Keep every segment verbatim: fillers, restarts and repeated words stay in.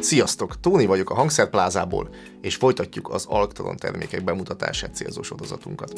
Sziasztok! Tóni vagyok a Hangszerplázából, és folytatjuk az Alktron termékek bemutatását célzó sorozatunkat.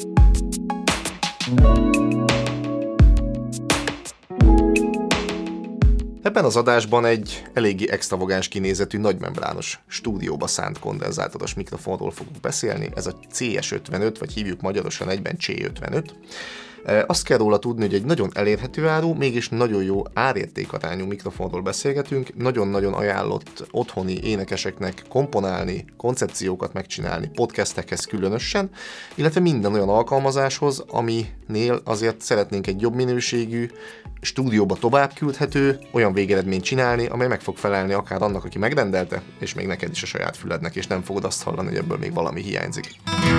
Ebben az adásban egy eléggé extravagáns kinézetű nagymembrános stúdióba szánt kondenzátoros mikrofonról fogunk beszélni. Ez a C S ötvenöt, vagy hívjuk magyarosan egyben C ötvenöt. Azt kell róla tudni, hogy egy nagyon elérhető áru, mégis nagyon jó árértékarányú mikrofonról beszélgetünk. Nagyon-nagyon ajánlott otthoni énekeseknek komponálni, koncepciókat megcsinálni, podcastekhez különösen, illetve minden olyan alkalmazáshoz, aminél azért szeretnénk egy jobb minőségű, stúdióba tovább küldhető, olyan végeredményt csinálni, amely meg fog felelni akár annak, aki megrendelte, és még neked is a saját fülednek, és nem fogod azt hallani, hogy ebből még valami hiányzik.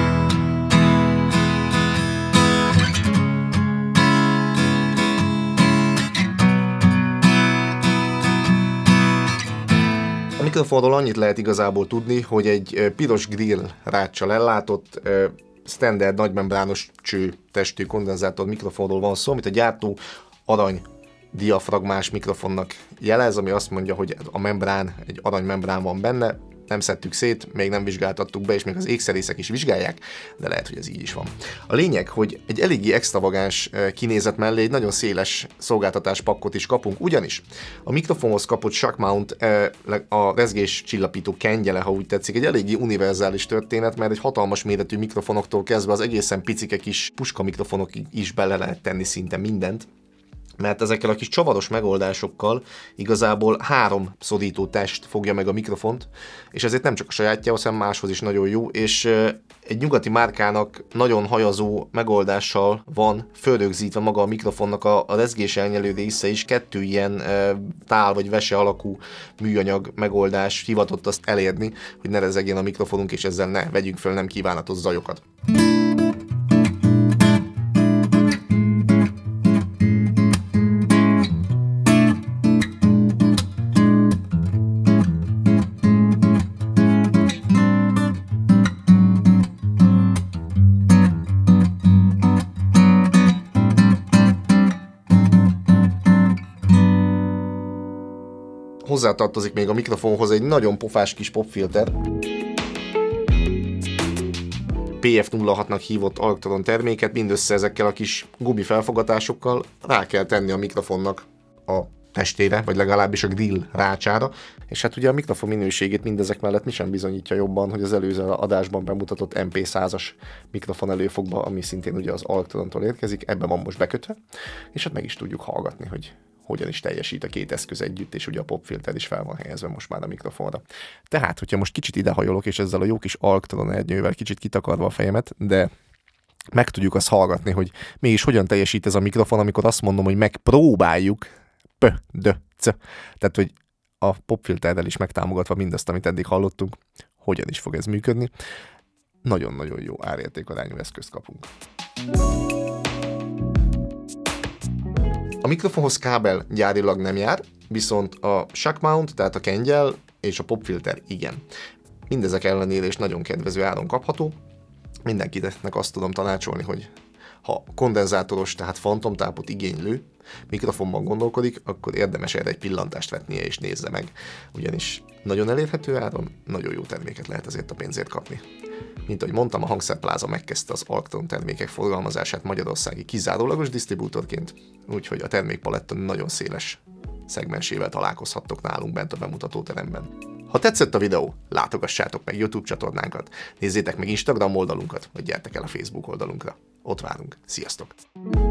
A mikrofonról annyit lehet igazából tudni, hogy egy piros grill ráccsal ellátott, standard nagymembrános cső testű kondenzátor mikrofonról van szó, amit a gyártó arany diafragmás mikrofonnak jelez, ami azt mondja, hogy a membrán, egy arany membrán van benne, nem szedtük szét, még nem vizsgáltattuk be, és még az ékszerészek is vizsgálják, de lehet, hogy ez így is van. A lényeg, hogy egy eléggé extravagáns kinézet mellé egy nagyon széles szolgáltatáspakkot is kapunk, ugyanis a mikrofonhoz kapott shock mount, a rezgés csillapító kengyele, ha úgy tetszik, egy eléggé univerzális történet, mert egy hatalmas méretű mikrofonoktól kezdve az egészen picike kis puska mikrofonokig is bele lehet tenni szinte mindent, mert ezekkel a kis csavaros megoldásokkal igazából három szorító test fogja meg a mikrofont, és ezért nem csak a sajátjához, hanem máshoz is nagyon jó, és egy nyugati márkának nagyon hajazó megoldással van fölrögzítve maga a mikrofonnak a, a rezgés elnyelő része is, kettő ilyen e, tál vagy vese alakú műanyag megoldás hivatott azt elérni, hogy ne rezegjen a mikrofonunk, és ezzel ne vegyünk föl nem kívánatos zajokat. Hozzátartozik még a mikrofonhoz egy nagyon pofás kis popfilter. P F nulla hatnak hívott Alktron terméket, mindössze ezekkel a kis gumi felfogatásokkal rá kell tenni a mikrofonnak a testére, vagy legalábbis a grill rácsára. És hát ugye a mikrofon minőségét mindezek mellett mi sem bizonyítja jobban, hogy az előző adásban bemutatott M P százas mikrofon előfogba, ami szintén ugye az Alktrontól érkezik, ebben van most bekötve, és hát meg is tudjuk hallgatni, hogy hogyan is teljesít a két eszköz együtt, és ugye a popfilter is fel van helyezve most már a mikrofonra. Tehát, hogyha most kicsit idehajolok, és ezzel a jó kis Alktron ernyővel kicsit kitakarva a fejemet, de meg tudjuk azt hallgatni, hogy mégis hogyan teljesít ez a mikrofon, amikor azt mondom, hogy megpróbáljuk, p, d, c. Tehát, hogy a popfilterrel is megtámogatva mindazt, amit eddig hallottunk, hogyan is fog ez működni. Nagyon-nagyon jó árértékarányú eszközt kapunk. A mikrofonhoz kábel gyárilag nem jár, viszont a shock mount, tehát a kengyel és a popfilter igen. Mindezek ellenére is nagyon kedvező áron kapható. Mindenkinek azt tudom tanácsolni, hogy ha kondenzátoros, tehát fantomtápot igénylő mikrofonban gondolkodik, akkor érdemes erre egy pillantást vetnie és nézze meg. Ugyanis nagyon elérhető áron, nagyon jó terméket lehet ezért a pénzért kapni. Mint ahogy mondtam, a Hangszerpláza megkezdte az Alktron termékek forgalmazását magyarországi kizárólagos disztribútorként, úgyhogy a termékpaletta nagyon széles szegmensével találkozhattok nálunk bent a bemutatóteremben. Ha tetszett a videó, látogassátok meg YouTube csatornánkat, nézzétek meg Instagram oldalunkat, vagy gyertek el a Facebook oldalunkra. Ott várunk. Sziasztok!